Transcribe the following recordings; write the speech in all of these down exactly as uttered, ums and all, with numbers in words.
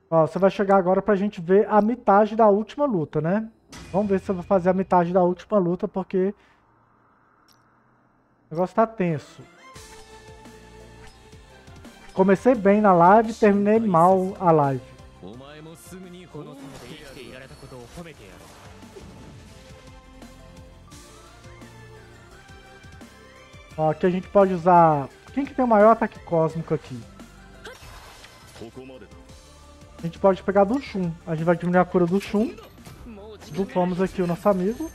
Ó, você vai chegar agora pra gente ver a metade da última luta, né? Vamos ver se eu vou fazer a metade da última luta, porque o negócio tá tenso. Comecei bem na live, terminei mal a live. Ó, aqui a gente pode usar... Quem que tem o maior ataque cósmico aqui? A gente pode pegar do Shun. A gente vai diminuir a cura do Shun. Bufamos aqui o nosso amigo.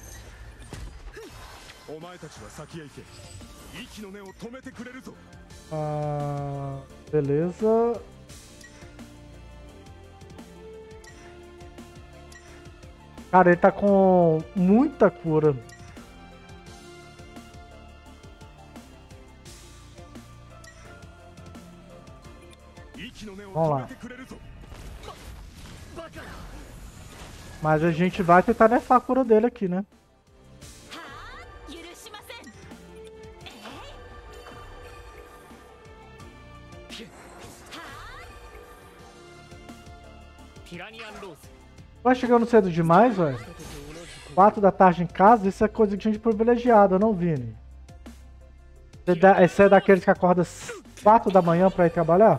Ah, beleza. Cara, ele tá com muita cura. Vamos lá. Mas a gente vai tentar nerfar a cura dele aqui, né? Vai chegando cedo demais, velho. quatro da tarde em casa, isso é coisa de gente privilegiada, não, Vini? Você é daqueles que acorda quatro da manhã pra ir trabalhar?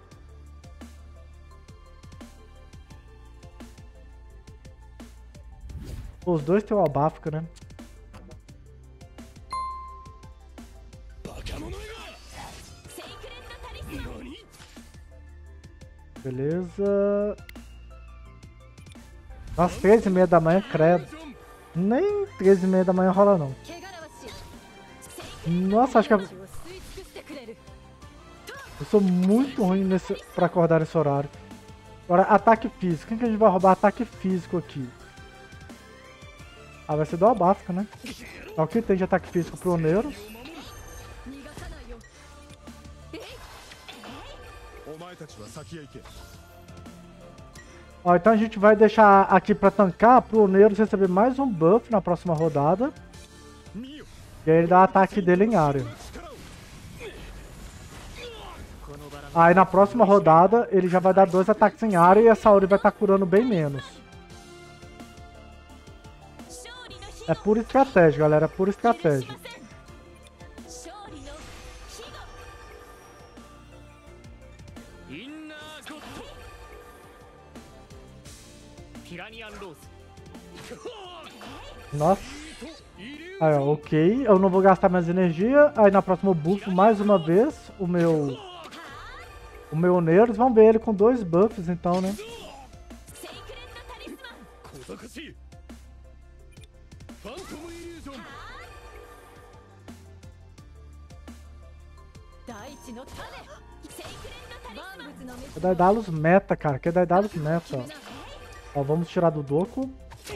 Os dois tem o Albafka, né? Beleza. Nossa, treze e meia da manhã, credo. Nem treze e meia da manhã rola, não. Nossa, acho que... Eu, eu sou muito ruim nesse... pra acordar nesse horário. Agora, ataque físico. Quem que a gente vai roubar ataque físico aqui? Ah, vai ser do Albafka, né? É o que tem de ataque físico pro Oneiros. Ó, então a gente vai deixar aqui pra tancar pro Oneiros receber mais um buff na próxima rodada. E aí ele dá o ataque dele em área. Aí na próxima rodada ele já vai dar dois ataques em área e a Saori vai estar curando bem menos. É pura estratégia, galera. É pura estratégia. Nossa. Aí, ó, ok. Eu não vou gastar mais energia. Aí na próxima eu buffo mais uma vez o meu... O meu Oneiros. Vamos ver ele com dois buffs então, né? É Daedalus meta, cara. Que é Daedalus meta, ó. Ó, vamos tirar do Doku.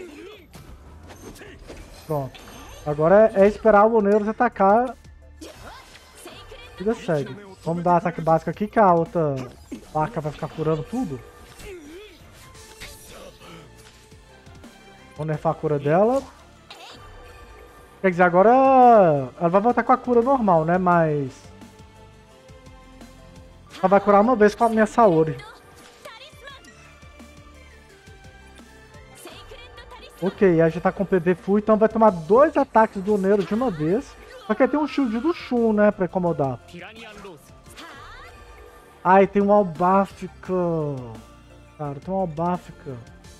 Pronto. Agora é, é esperar o Oneiros atacar. Vida segue. Vamos dar ataque básico aqui, que a outra vaca vai ficar curando tudo. Vamos nerfar a cura dela. Quer dizer, agora ela vai voltar com a cura normal, né? Mas... ela vai curar uma vez com a minha Saori. Ok, a gente tá com P V full, então vai tomar dois ataques do Oneiros de uma vez. Só que tem um shield do Shun, né, pra incomodar. Ai, tem um Albafka. Cara, tem um Albafka.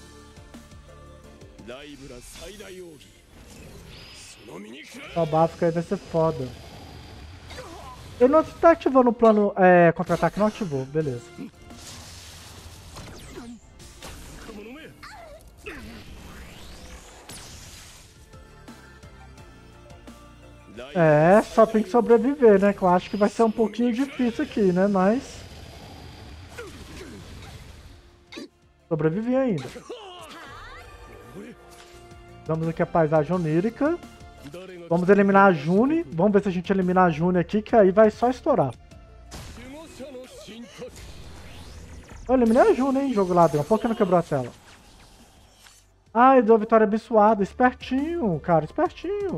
O Albafka aí vai ser foda. Ele não tá ativando o plano é, contra-ataque, não ativou, beleza. É, só tem que sobreviver, né? Que eu acho que vai ser um pouquinho difícil aqui, né? Mas... sobrevivi ainda. Damos aqui a paisagem onírica. Vamos eliminar a June. Vamos ver se a gente elimina a June aqui, que aí vai só estourar. Eu eliminei a June, hein, jogo ladrão. Por que não quebrou a tela? Ai, deu vitória abençoada. Espertinho, cara, espertinho.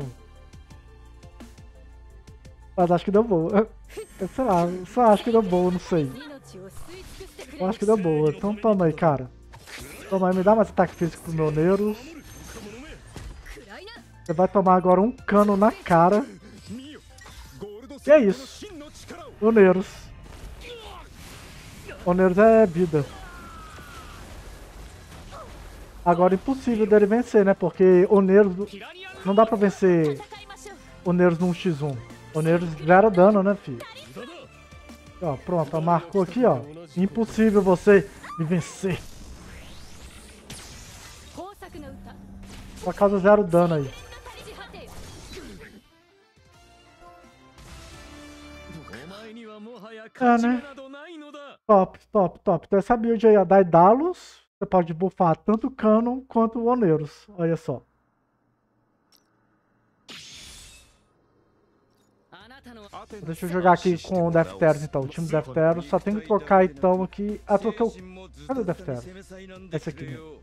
Mas acho que deu boa. Eu sei lá, só acho que deu boa, não sei. Eu acho que deu boa. Então toma aí, cara. Toma aí, me dá mais ataque físico pro meu Neuros. Você vai tomar agora um cano na cara. E é isso. O Neuros. O Neuros é vida. Agora impossível dele vencer, né? Porque o Neuros... Não dá pra vencer o Neuros num xis um. O Neuros zero dano, né, filho? Ó, pronto, marcou aqui, ó. Impossível você me vencer. Só causa zero dano aí. É, né? Top, top, top. Então essa build aí, ó, Daedalus, você pode buffar tanto o Canon quanto o Oneiros. Olha só. Deixa eu jogar aqui com o Defteros, então. O time Defteros só tem que trocar, então, aqui... Ah, troquei o... Cadê o Defteros? Esse aqui mesmo.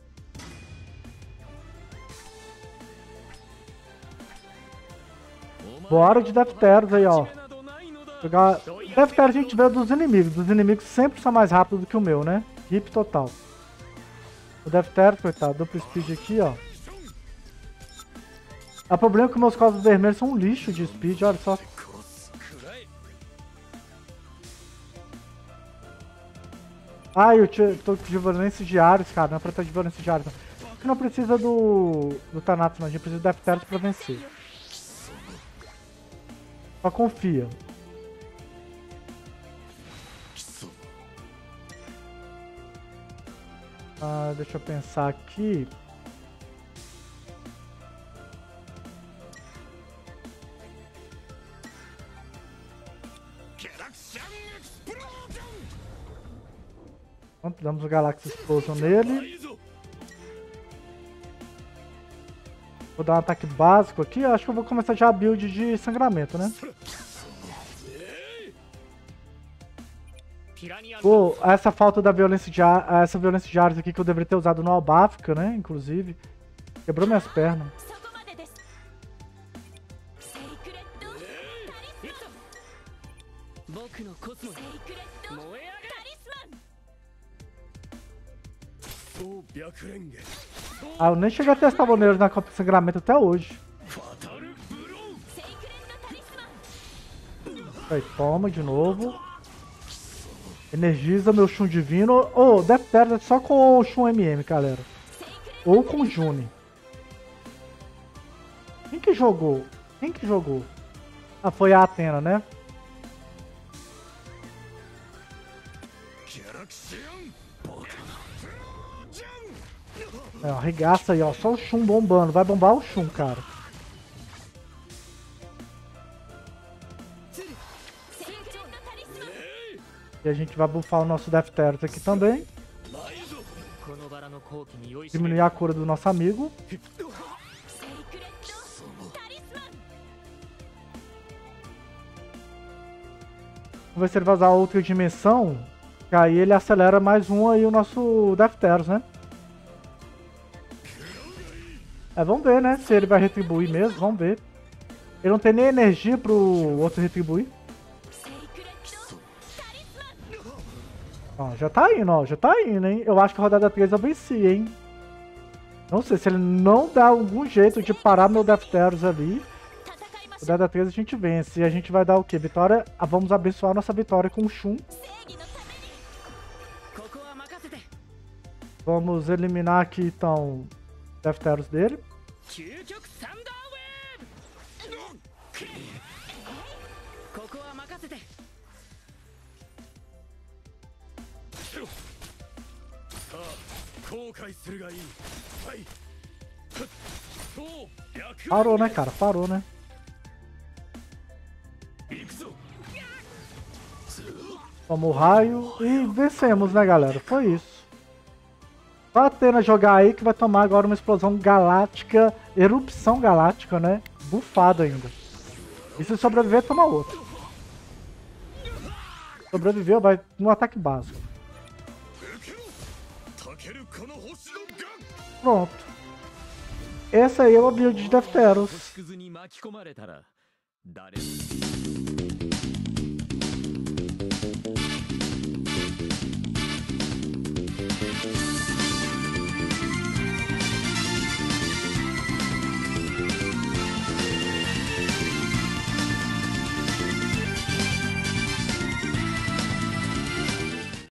Bora de Defteros aí, ó. Jogar... Defteros a gente vê dos inimigos. Dos inimigos sempre são mais rápidos do que o meu, né? Hip total. O Defteros, coitado, duplo speed aqui, ó. O problema é que meus cosmos vermelhos são um lixo de speed, olha só. Ah, eu tô de violência diários, cara. Não é pra ter de violência diários, não. Porque não precisa do, do Thanatos, não. A gente precisa do Defteros pra vencer. Só confia. Ah, deixa eu pensar aqui. Pronto, damos o Galaxy Explosion nele. Vou dar um ataque básico aqui. Acho que eu vou começar já a build de sangramento, né? Pô, essa falta da violência de ar, essa violência de ares aqui que eu deveria ter usado no Albáfica, né? Inclusive. Quebrou minhas pernas. Ah, eu nem cheguei a testar o Neuros na Copa de Sangramento até hoje. Aí, toma de novo. Energiza meu Shun Divino. Ô, oh, Defteros é só com o Shun M M, galera. Ou com o Juni. Quem que jogou? Quem que jogou? Ah, foi a Athena, né? É, arregaça aí, ó. Só o Shun bombando. Vai bombar o Shun, cara. E a gente vai buffar o nosso Defteros aqui também. Diminuir a cura do nosso amigo. Vamos ver se ele vai usar outra dimensão. Que aí ele acelera mais um aí o nosso Defteros, né? É, vamos ver, né? Se ele vai retribuir mesmo, vamos ver. Ele não tem nem energia pro outro retribuir. Ó, já tá indo, ó. Já tá indo, hein? Eu acho que a rodada três eu venci, hein? Não sei, se ele não dá algum jeito de parar meu Defteros ali, rodada três a gente vence. E a gente vai dar o quê? Vitória? Ah, vamos abençoar nossa vitória com o Shun. Vamos eliminar aqui, então, Defteros dele. Parou, né, cara? Parou, né? Tomou o raio e vencemos, né, galera? Foi isso. Só a Athena jogar aí que vai tomar agora uma explosão galáctica, erupção galáctica, né? Bufado ainda. E se sobreviver, toma outro. Sobreviveu, vai no ataque básico. Pronto. Essa aí é o build de Defteros.